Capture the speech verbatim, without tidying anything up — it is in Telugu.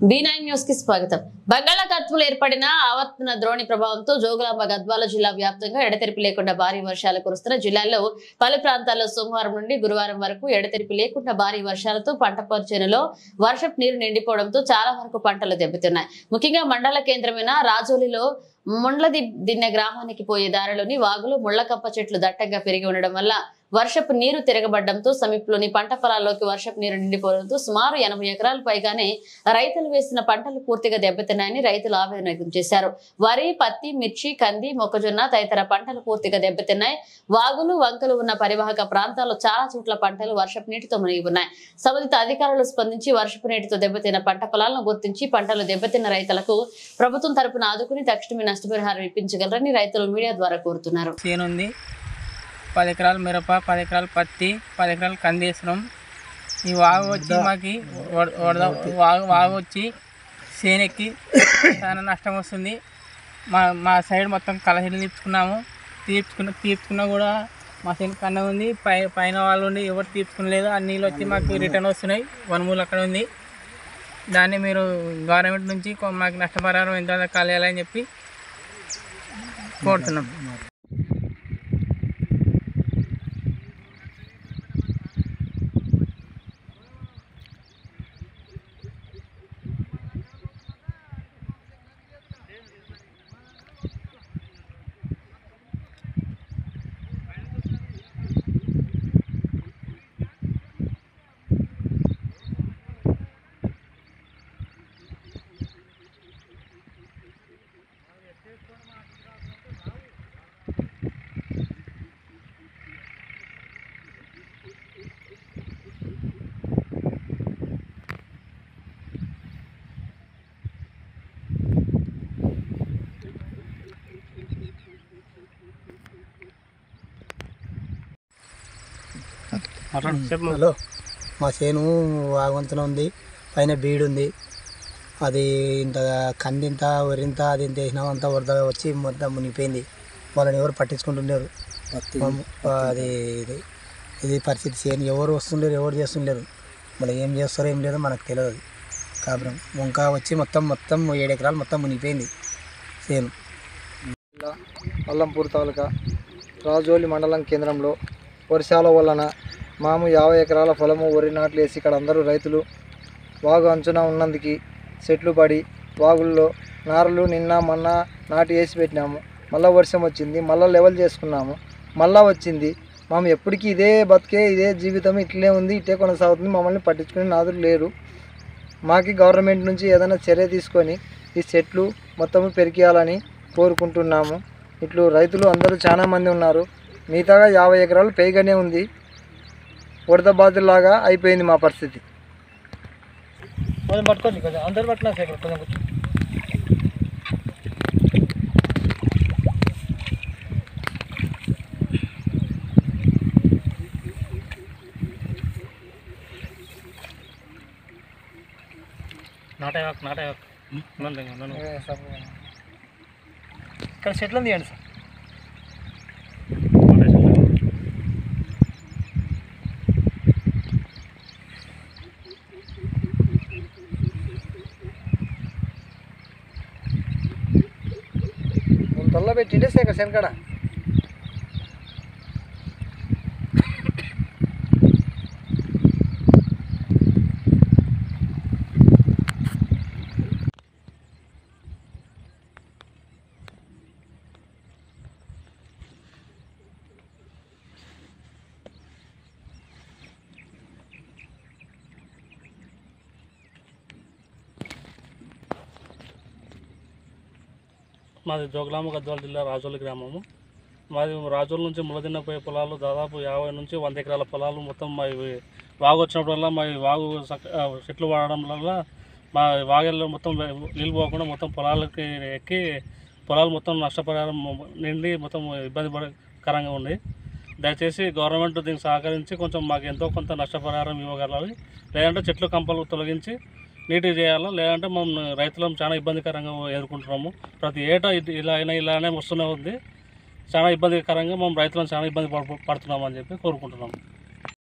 బి నైన్ న్యూస్ కి స్వాగతం. బంగాళాఖాతంలో ఏర్పడిన ఆవర్తన ద్రోణి ప్రభావంతో జోగులాంబ గద్వాల జిల్లా వ్యాప్తంగా ఎడతెరిపి లేకుండా భారీ వర్షాలు కురుస్తున్న జిల్లాలో పలు ప్రాంతాల్లో సోమవారం నుండి గురువారం వరకు ఎడతెరిపి లేకుండా భారీ వర్షాలతో పంట చేనులో వర్షపు నీరు నిండిపోవడంతో చాలా వరకు పంటలు దెబ్బతిన్నాయి. ముఖ్యంగా మండల కేంద్రమైన రాజోలిలో ముండ్లది దిన్నె గ్రామానికి పోయే దారిలోని వాగులు ముళ్లకప్ప చెట్లు దట్టంగా పెరిగి ఉండడం వల్ల వర్షపు నీరు తిరగబడడంతో సమీపంలోని పంట పొలాల్లోకి వర్షపు నీరు నిండిపోవడంతో సుమారు ఎనభై ఎకరాల పైగానే రైతులు వేసిన పంటలు పూర్తిగా దెబ్బతిన్నాయని రైతులు ఆవేదన వ్యక్తం చేశారు. వరి, పత్తి, మిర్చి, కంది, మొక్కజొన్న తదితర పంటలు పూర్తిగా దెబ్బతిన్నాయి. వాగులు, వంకలు ఉన్న పరివాహక ప్రాంతాల్లో చాలా చోట్ల పంటలు వర్షపు నీటితో మునిగి ఉన్నాయి. సంబంధిత అధికారులు స్పందించి వర్షపు నీటితో దెబ్బతిన్న పంట పొలాలను గుర్తించి పంటలు దెబ్బతిన్న రైతులకు ప్రభుత్వం తరపున ఆదుకుని తక్షణమే నష్టపరిహారం ఇప్పించగలరని రైతులు మీడియా ద్వారా కోరుతున్నారు. పది ఎకరాలు మిరప, పది ఎకరాలు పత్తి, పది ఎకరాలు కంది వేస్తున్నాం. ఈ వాగు వచ్చి మాకు వాగు వాగు వచ్చి చేనెక్కి చాలా నష్టం వస్తుంది. మా మా సైడ్ మొత్తం కలహీలు తీర్చుకున్నాము. తీర్చుకున్న తీర్చుకున్నా కూడా మా సైడ్ కన్నా ఉంది. పై పైన వాళ్ళు ఉండి ఎవరు తీర్చుకునలేదు. ఆ నీళ్ళు వచ్చి మాకు రిటర్న్ వస్తున్నాయి. వనమూలు అక్కడ ఉంది. దాన్ని మీరు గవర్నమెంట్ నుంచి మాకు నష్టపరిహారం ఎంత కలియాలని చెప్పి కోరుతున్నాం. హలో, మా చేను వాగవంతున ఉంది. పైన బీడు ఉంది. అది ఇంత కందింత వరింత అది ఇంత వేసినామంతా వరదగా వచ్చి మొత్తం మునిగిపోయింది. వాళ్ళని ఎవరు పట్టించుకుంటున్నారు. అది ఇది ఇది పరిస్థితి. చేను ఎవరు వస్తుండలేరు, ఎవరు చేస్తుండలేరు. మళ్ళీ ఏం చేస్తారో ఏం లేదో మనకు తెలియదు. కాపురం వంక వచ్చి మొత్తం మొత్తం ఏడు ఎకరాలు మొత్తం మునిగిపోయింది చేను. అల్లంపూర్ తాలూకా రాజోలి మండలం కేంద్రంలో వర్షాల వలన మాము యాభై ఎకరాల పొలము వరి నాట్లు వేసి ఇక్కడ అందరూ రైతులు వాగు అంచున ఉన్నందుకు చెట్లు పడి వాగుల్లో నారులు నిన్న మొన్న నాటి వేసి పెట్టినాము. మళ్ళీ వర్షం వచ్చింది, మళ్ళీ లెవెల్ చేసుకున్నాము, మళ్ళీ వచ్చింది. మేము ఎప్పటికీ ఇదే బతికే ఇదే జీవితం ఇట్లే ఉంది, ఇట్లే కొనసాగుతుంది. మమ్మల్ని పట్టించుకునే నాదులు లేరు. మాకు గవర్నమెంట్ నుంచి ఏదైనా చర్య తీసుకొని ఈ చెట్లు మొత్తము పెరికేయాలని కోరుకుంటున్నాము. ఇట్లు రైతులు అందరూ చాలామంది ఉన్నారు. మిగతాగా యాభై ఎకరాలు పైగానే ఉంది. వరద బాధలాగా అయిపోయింది మా పరిస్థితి. పట్టుకోండి కొంచెం అందరు పట్టినా సార్ కొంచెం నాటే నాటే ఇక్కడ చెట్లను తీయండి సార్. తొల్ల పెట్టిండే ఇక్కడ శనకడ మాది జోగులాంబ గద్వాల జిల్లా రాజోలి గ్రామము. మాది రాజోలి నుంచి ముళ్ళదిన్న పోయే పొలాలు దాదాపు యాభై నుంచి వంద ఎకరాల పొలాలు మొత్తం మా వాగు వచ్చినప్పుడల్లా మా వాగు చెట్లు వాడడం వల్ల మా వాగల్లో మొత్తం నీళ్ళు పోకుండా మొత్తం పొలాలకి ఎక్కి పొలాలు మొత్తం నష్టపరిహారం నిండి మొత్తం ఇబ్బందికరంగా ఉంది. దయచేసి గవర్నమెంట్ దీనికి సహకరించి కొంచెం మాకు ఎంతో కొంత నష్టపరిహారం ఇవ్వగలగాలి. లేదంటే చెట్లు కంపలు తొలగించి నీట్గా చేయాలా, లేదంటే మనం రైతులం చాలా ఇబ్బందికరంగా ఎదుర్కొంటున్నాము. ప్రతి ఏటా ఇలా అయినా ఇలానే వస్తూనే ఉంది. చాలా ఇబ్బందికరంగా మనం రైతులను చాలా ఇబ్బంది పడుతున్నామని చెప్పి కోరుకుంటున్నాము.